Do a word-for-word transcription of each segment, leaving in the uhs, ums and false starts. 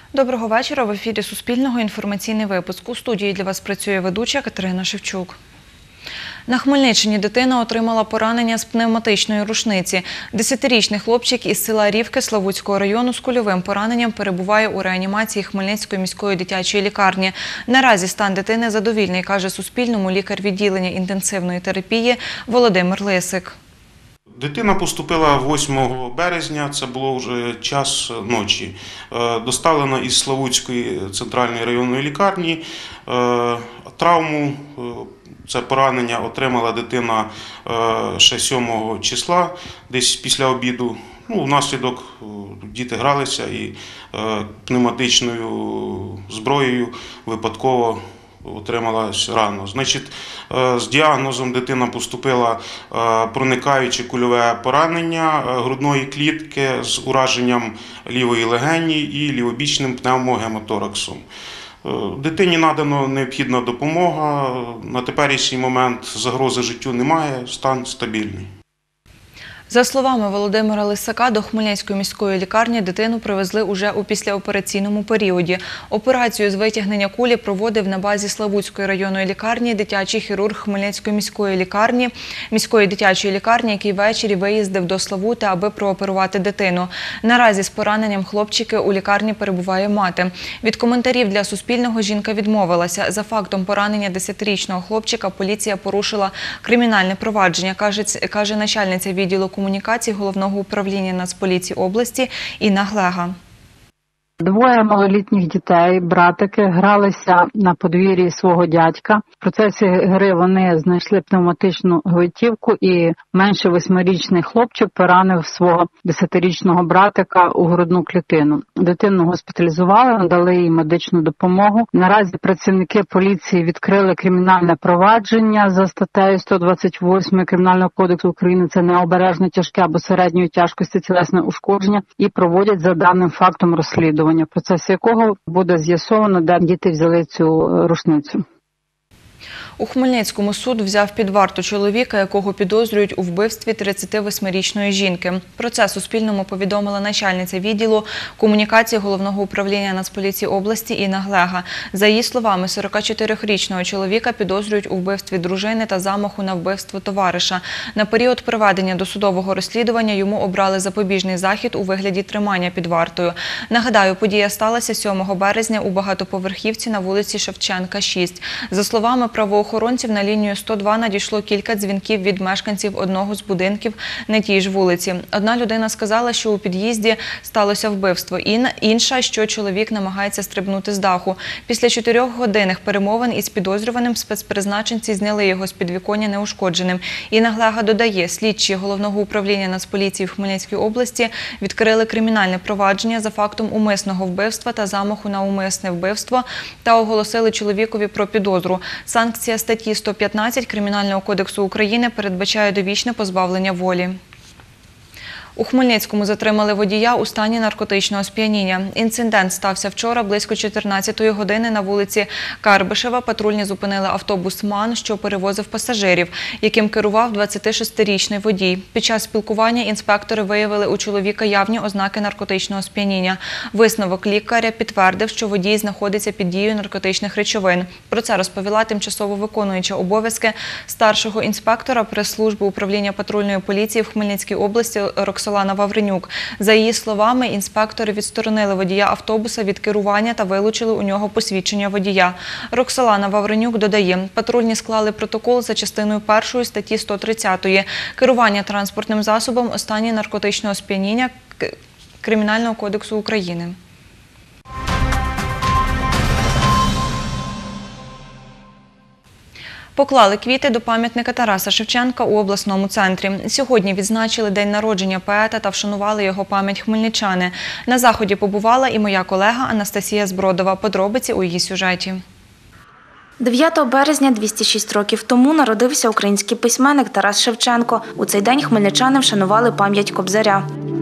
Доброго вечора. В ефірі Суспільного інформаційний випуск. У студії для вас працює ведуча Катерина Шевчук. На Хмельниччині дитина отримала поранення з пневматичної рушниці. Десятирічний хлопчик із села Рівки Славутського району з кульовим пораненням перебуває у реанімації Хмельницької міської дитячої лікарні. Наразі стан дитини задовільний, каже Суспільному лікар відділення інтенсивної терапії Володимир Лисик. Дитина поступила восьмого березня, це було вже час ночі. Доставлена із Славутської центральної районної лікарні. Травму, це поранення, отримала дитина ще сьомого числа, десь після обіду. Ну, внаслідок діти гралися і пневматичною зброєю випадково отримала рану. Значить, з діагнозом дитина поступила проникаюче кульове поранення грудної клітки з ураженням лівої легені і лівобічним пневмогемотораксом. Дитині надано необхідна допомога. На теперішній момент загрози життю немає, стан стабільний. За словами Володимира Лисака, до Хмельницької міської лікарні дитину привезли уже у післяопераційному періоді. Операцію з витягнення кулі проводив на базі Славутської районної лікарні дитячий хірург Хмельницької міської лікарні, міської дитячої лікарні, який ввечері виїздив до Славути, аби прооперувати дитину. Наразі з пораненням хлопчики у лікарні перебуває мати. Від коментарів для Суспільного жінка відмовилася. За фактом поранення десятирічного хлопчика поліція порушила кримінальне провадження, каже, каже начальниця відділу комунікацій Головного управління Нацполіції області Інна Глега. Двоє малолітніх дітей, братики, гралися на подвір'ї свого дядька. В процесі гри вони знайшли пневматичну гвинтівку і менше восьмирічний хлопчик поранив свого десятирічного братика у грудну клітину. Дитину госпіталізували, надали їй медичну допомогу. Наразі працівники поліції відкрили кримінальне провадження за статтею сто двадцять восьмою Кримінального кодексу України. Це необережне тяжке або середньої тяжкості тілесне ушкодження і проводять за даним фактом розслідування, в процесі якого буде з'ясовано, де діти взяли цю рушницю. У Хмельницькому суд взяв під варту чоловіка, якого підозрюють у вбивстві тридцятивосьмирічної жінки. Про це Суспільному повідомила начальниця відділу комунікації Головного управління Нацполіції області Інна Глега. За її словами, сорокачотирирічного чоловіка підозрюють у вбивстві дружини та замаху на вбивство товариша. На період проведення досудового розслідування йому обрали запобіжний захід у вигляді тримання під вартою. Нагадаю, подія сталася сьомого березня у багатоповерхівці на вулиці Шевченка, шість. За словами правоохоронців, Охоронців на лінію сто два надійшло кілька дзвінків від мешканців одного з будинків на тій ж вулиці. Одна людина сказала, що у під'їзді сталося вбивство, інша, що чоловік намагається стрибнути з даху. Після чотирьохгодинних перемовин із підозрюваним спецпризначенці зняли його з підвіконня неушкодженим. Інна Глега додає, слідчі Головного управління Нацполіції в Хмельницькій області відкрили кримінальне провадження за фактом умисного вбивства та замаху на умисне вбивство та оголосили чоловікові про підозру. Санкція статті сто п'ятнадцять Кримінального кодексу України передбачає довічне позбавлення волі. У Хмельницькому затримали водія у стані наркотичного сп'яніння. Інцидент стався вчора близько чотирнадцятої години на вулиці Карбишева. Патрульні зупинили автобус «МАН», що перевозив пасажирів, яким керував двадцятишестирічний водій. Під час спілкування інспектори виявили у чоловіка явні ознаки наркотичного сп'яніння. Висновок лікаря підтвердив, що водій знаходиться під дією наркотичних речовин. Про це розповіла тимчасово виконуюча обов'язки старшого інспектора прес-служби управління патрульної поліції в Хмельницькій області Роксолана Вавренюк. За її словами, інспектори відсторонили водія автобуса від керування та вилучили у нього посвідчення водія. Роксолана Вавренюк додає, патрульні склали протокол за частиною першої статті сто тридцятої «Керування транспортним засобом у стані наркотичного сп'яніння» Кримінального кодексу України. Поклали квіти до пам'ятника Тараса Шевченка у обласному центрі. Сьогодні відзначили день народження поета та вшанували його пам'ять хмельничани. На заході побувала і моя колега Анастасія Збродова. Подробиці у її сюжеті. дев'ятого березня двісті шість років тому народився український письменник Тарас Шевченко. У цей день хмельничани вшанували пам'ять Кобзаря.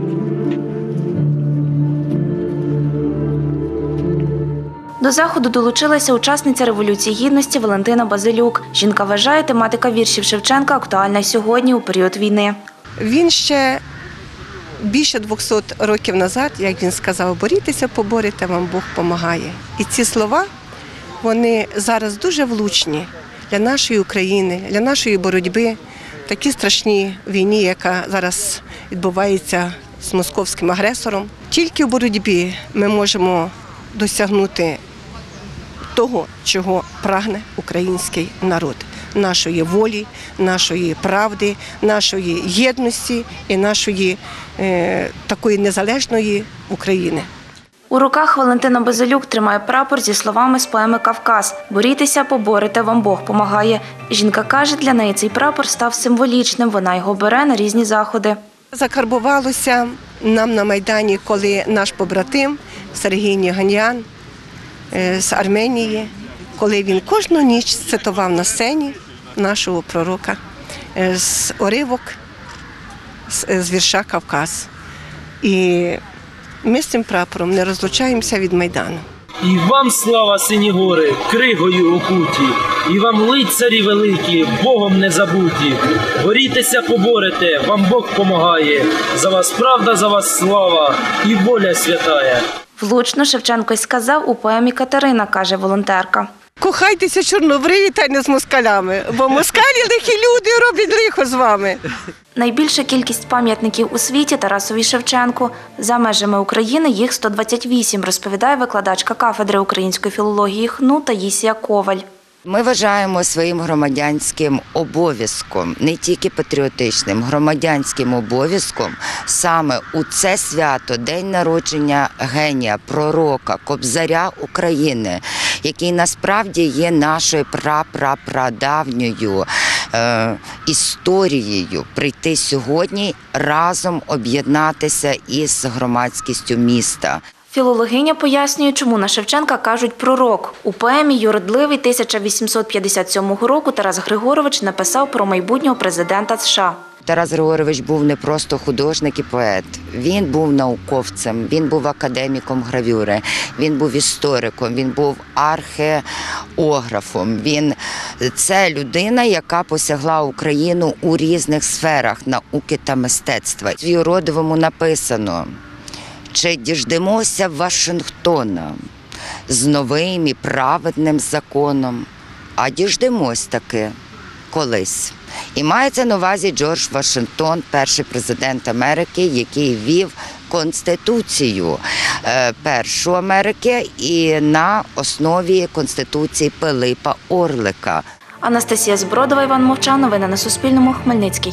До заходу долучилася учасниця Революції Гідності Валентина Базилюк. Жінка вважає, тематика віршів Шевченка актуальна сьогодні, у період війни. Він ще більше двохсот років назад, як він сказав, борітеся, поборете, вам Бог помагає. І ці слова, вони зараз дуже влучні для нашої України, для нашої боротьби в такій страшній війні, яка зараз відбувається з московським агресором. Тільки в боротьбі ми можемо досягнути того, чого прагне український народ. Нашої волі, нашої правди, нашої єдності і нашої е, такої незалежної України. У руках Валентина Базилюк тримає прапор зі словами з поеми «Кавказ». «Борітеся, поборете, вам Бог помагає». Жінка каже, для неї цей прапор став символічним, вона його бере на різні заходи. Закарбувалося нам на Майдані, коли наш побратим Сергій Ніганян з Арменії, коли він кожну ніч цитував на сцені нашого пророка з уривок з вірша «Кавказ». І ми з цим прапором не розлучаємося від Майдану. І вам слава, сині гори, кригою окуті, і вам лицарі великі, Богом не забуті. Борітеся, поборете, вам Бог помагає, за вас правда, за вас слава і воля святая. Влучно Шевченко й сказав у поемі «Катерина», каже волонтерка. Кохайтеся, чорнобриві, та й не з москалями, бо москалі лихі люди роблять лихо з вами. Найбільша кількість пам'ятників у світі Тарасові Шевченку. За межами України їх сто двадцять вісім, розповідає викладачка кафедри української філології ХНУ Таїсія Коваль. Ми вважаємо своїм громадянським обов'язком, не тільки патріотичним, громадянським обов'язком саме у це свято, день народження генія, пророка, кобзаря України, який насправді є нашою прапрапрадавньою е, історією, прийти сьогодні разом об'єднатися із громадськістю міста. Філологиня пояснює, чому на Шевченка кажуть «пророк». У поемі «Юродливий» тисяча вісімсот п'ятдесят сьомого року Тарас Григорович написав про майбутнього президента США. Тарас Григорович був не просто художник і поет, він був науковцем, він був академіком гравюри, він був істориком, він був археографом. Він це людина, яка посягла Україну у різних сферах науки та мистецтва. В Юродивому написано: «Чи діждемося Вашингтона з новим і праведним законом, а діждемось таки колись». І мається на увазі Джордж Вашингтон, перший президент Америки, який ввів Конституцію першу Америки і на основі Конституції Пилипа Орлика. Анастасія Збродова, Іван Мовчан. Новини на Суспільному. Хмельницький.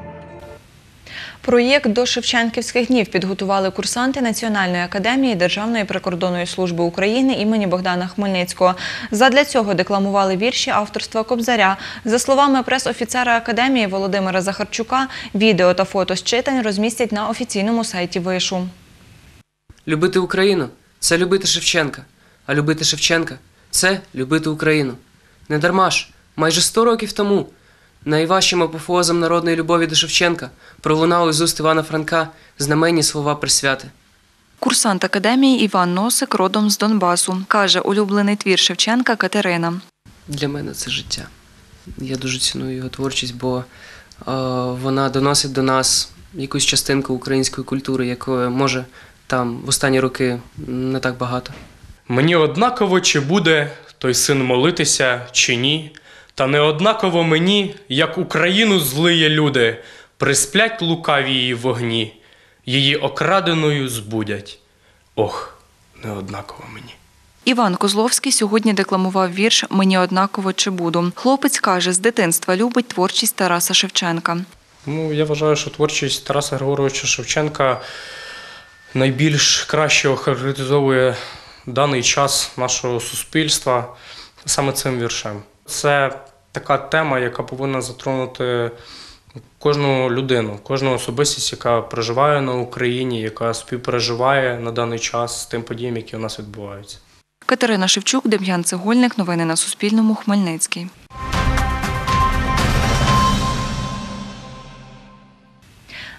Проєкт до Шевченківських днів підготували курсанти Національної академії Державної прикордонної служби України імені Богдана Хмельницького. Задля цього декламували вірші авторства Кобзаря. За словами прес-офіцера академії Володимира Захарчука, відео та фото з читань розмістять на офіційному сайті вишу. Любити Україну – це любити Шевченка, а любити Шевченка – це любити Україну. Недарма ж, майже сто років тому найважчим апофеозом народної любові до Шевченка пролунали з уст Івана Франка знаменні слова присвяти. Курсант академії Іван Носик родом з Донбасу. Каже, улюблений твір Шевченка «Катерина». Для мене це життя. Я дуже ціную його творчість, бо е, вона доносить до нас якусь частинку української культури, якої, може, там в останні роки не так багато. Мені однаково, чи буде той син молитися, чи ні. Та не однаково мені, як Україну злиє люди, присплять лукаві її вогні, її окраденою збудять. Ох, не однаково мені. Іван Козловський сьогодні декламував вірш «Мені однаково, чи буду». Хлопець каже, з дитинства любить творчість Тараса Шевченка. Ну, я вважаю, що творчість Тараса Григоровича Шевченка найбільш краще охарактеризовує даний час нашого суспільства саме цим віршем. Це така тема, яка повинна затронути кожну людину, кожну особистість, яка проживає на Україні, яка співпереживає на даний час з тим подіям, які у нас відбуваються. Катерина Шевчук, Дем'ян Цегольник. Новини на Суспільному. Хмельницький.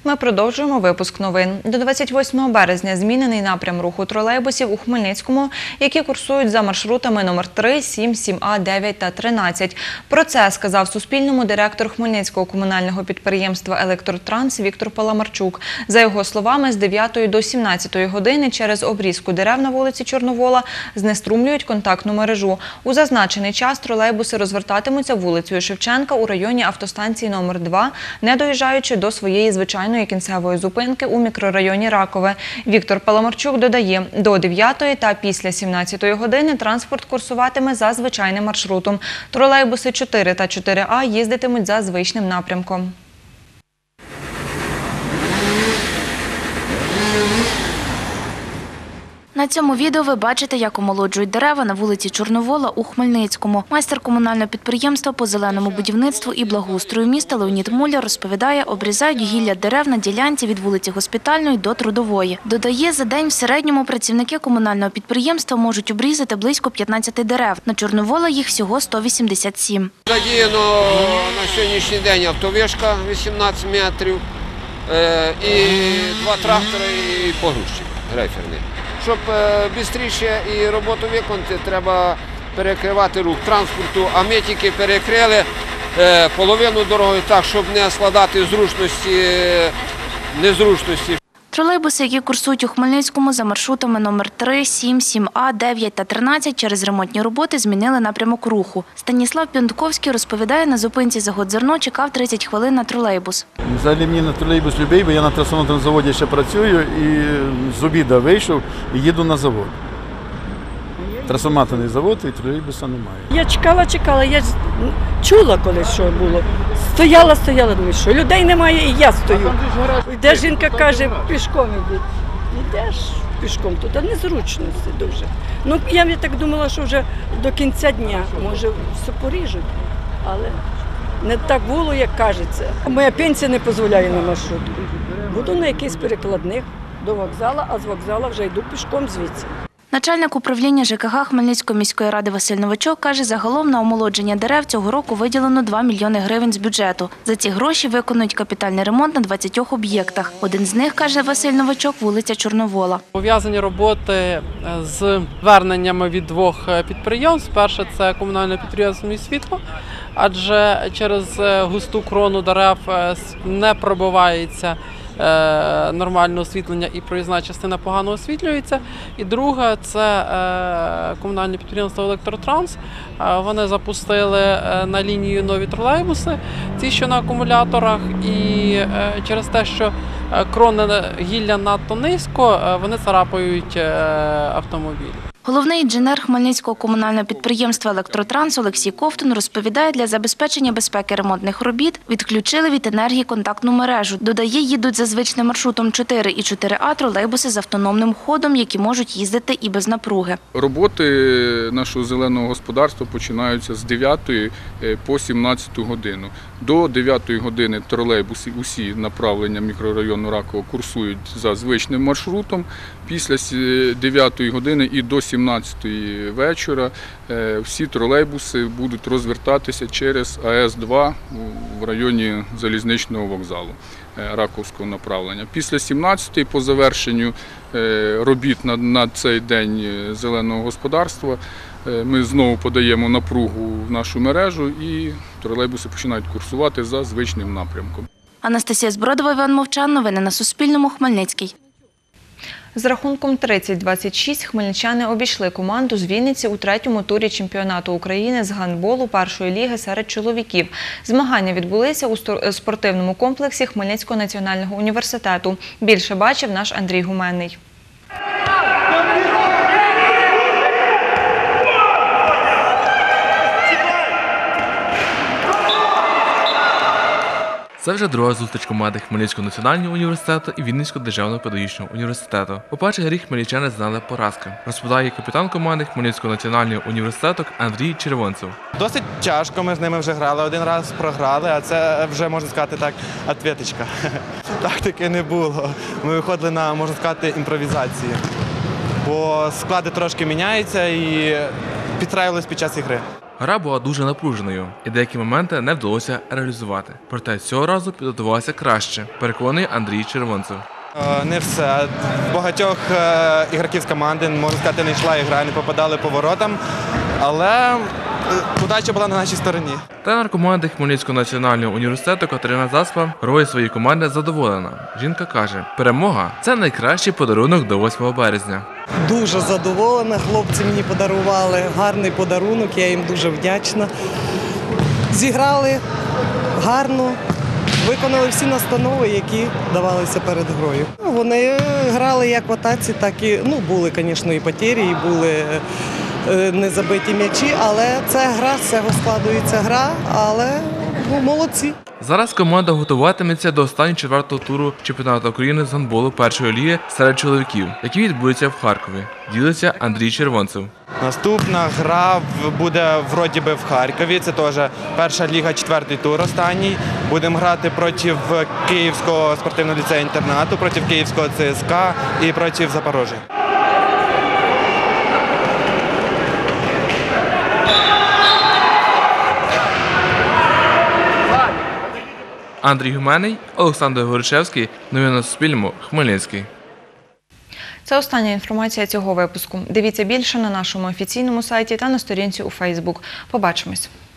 Ми продовжуємо випуск новин. До двадцять восьмого березня змінений напрям руху тролейбусів у Хмельницькому, які курсують за маршрутами номер три, сім, сім А, дев'ять та тринадцять. Про це сказав Суспільному директор Хмельницького комунального підприємства «Електротранс» Віктор Паламарчук. За його словами, з дев'ятої до сімнадцятої години через обрізку дерев на вулиці Чорновола знеструмлюють контактну мережу. У зазначений час тролейбуси розвертатимуться вулицею Шевченка у районі автостанції номер два, не доїжджаючи до своєї звичайної кінцевої зупинки у мікрорайоні Ракове. Віктор Паламарчук додає, до дев'ятої та після сімнадцятої години транспорт курсуватиме за звичайним маршрутом. Тролейбуси чотири та чотири А їздитимуть за звичним напрямком. На цьому відео ви бачите, як омолоджують дерева на вулиці Чорновола у Хмельницькому. Майстер комунального підприємства по зеленому будівництву і благоустрою міста Леонід Муляр розповідає, обрізають гілля дерев на ділянці від вулиці Госпітальної до Трудової. Додає, за день в середньому працівники комунального підприємства можуть обрізати близько п'ятнадцяти дерев. На Чорновола їх всього сто вісімдесят сім. Задіяно на сьогоднішній день автовишка вісімнадцять метрів, і два трактори і погрузчик рейферний. Щоб швидше і роботу виконати, треба перекривати рух транспорту, а ми тільки перекрили половину дороги так, щоб не складати зручності, незручності. Тролейбуси, які курсують у Хмельницькому за маршрутами номер три, сім, сім А, дев'ять та тринадцять, через ремонтні роботи змінили напрямок руху. Станіслав П'янтковський розповідає, на зупинці «Загодзерно» чекав тридцять хвилин на тролейбус. Взагалі мені на тролейбус любий, бо я на трансформаторному заводі ще працюю і з обіду вийшов і їду на завод. Трансформаторний завод і тролейбуса немає. Я чекала, чекала, я чула колись, що було. Стояла, стояла, думаю, що людей немає, і я стою. Йде жінка, каже, пішком йдіть. Йдеш пішком, туди незручності дуже. Ну, я так думала, що вже до кінця дня, може, все поріжуть, але не так було, як кажеться. Моя пенсія не дозволяє на маршрут. Буду на якихось перекладних до вокзалу, а з вокзалу вже йду пішком звідси. Начальник управління ЖКГ Хмельницької міської ради Василь Новачок каже, загалом на омолодження дерев цього року виділено два мільйони гривень з бюджету. За ці гроші виконують капітальний ремонт на двадцятьох об'єктах. Один з них, каже Василь Новачок, вулиця Чорновола. Пов'язані роботи з зверненнями від двох підприємств. Перше – це комунальне підприємство «Міст світло», адже через густу крону дерев не пробивається нормальне освітлення і проїзна частина погано освітлюється. І друге – це комунальне підприємство «Електротранс». Вони запустили на лінію нові тролейбуси, ті, що на акумуляторах, і через те, що крона гілля надто низько, вони царапають автомобіль. Головний інженер Хмельницького комунального підприємства «Електротранс» Олексій Ковтун розповідає, для забезпечення безпеки ремонтних робіт відключили від енергії контактну мережу. Додає, їдуть за звичним маршрутом чотири і чотири А тролейбуси з автономним ходом, які можуть їздити і без напруги. Роботи нашого зеленого господарства починаються з дев'ятої по сімнадцяту годину. До дев'ятої години тролейбуси усі направлення мікрорайону Раково курсують за звичним маршрутом. Після дев'ятої години і до сімнадцятої вечора всі тролейбуси будуть розвертатися через А С два в районі залізничного вокзалу Раковського направлення. Після сімнадцятої, по завершенню робіт на цей день зеленого господарства, ми знову подаємо напругу в нашу мережу і тролейбуси починають курсувати за звичним напрямком. Анастасія Збродова, Іван Мовчан. Новини на Суспільному. Хмельницький. З рахунком тридцять двадцять шість хмельничани обійшли команду з Вінниці у третьому турі чемпіонату України з гандболу першої ліги серед чоловіків. Змагання відбулися у спортивному комплексі Хмельницького національного університету. Більше бачив наш Андрій Гуменний. Це вже друга зустріч команди Хмельницького національного університету і Вінницького державного педагогічного університету. У першій грі хмельничани знали поразки, розповідає капітан команди Хмельницького національного університету Андрій Червонцев. Досить тяжко, ми з ними вже грали, один раз програли, а це вже, можна сказати так, ответочка. Тактики не було, ми виходили на, можна сказати, імпровізації, бо склади трошки міняються і підстраювалися під час ігри. Гра була дуже напруженою, і деякі моменти не вдалося реалізувати. Проте цього разу підготувалися краще, переконує Андрій Червонцев. Е, Не все. В багатьох е, ігроків з команди, можна сказати, не йшла ігра, не попадали по воротам, але е, удача була на нашій стороні. Тренер команди Хмельницького національного університету Катерина Заспа грою своєї команди задоволена. Жінка каже, перемога – це найкращий подарунок до восьмого березня. Дуже задоволена, хлопці мені подарували гарний подарунок, я їм дуже вдячна. Зіграли гарно, виконали всі настанови, які давалися перед грою. Вони грали як в атаці, так і, ну, були, звісно, і потері, і були е, незабиті м'ячі, але це гра, з цього складується гра, але ну, молодці. Зараз команда готуватиметься до останнього четвертого туру чемпіонату України з гандболу першої ліги серед чоловіків, який відбудеться в Харкові. Ділиться Андрій Червонцев. Наступна гра в- буде вроді би в Харкові, це теж перша ліга, четвертий тур останній. Будемо грати проти Київського спортивного ліцею-інтернату, проти Київського ЦСКА і проти Запорожжя. Андрій Гуменний, Олександр Горичевський. Новини на Суспільному. Хмельницький. Це остання інформація цього випуску. Дивіться більше на нашому офіційному сайті та на сторінці у Фейсбук. Побачимось.